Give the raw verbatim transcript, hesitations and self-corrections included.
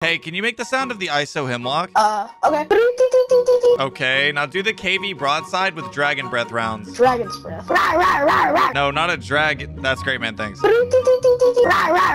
Hey, can you make the sound of the I S O hemlock? Uh, okay. Okay, now do the K V broadside with dragon breath rounds. Dragon's breath. Rah, rah, rah, rah. No, not a drag. That's great, man. Thanks. Rah, rah,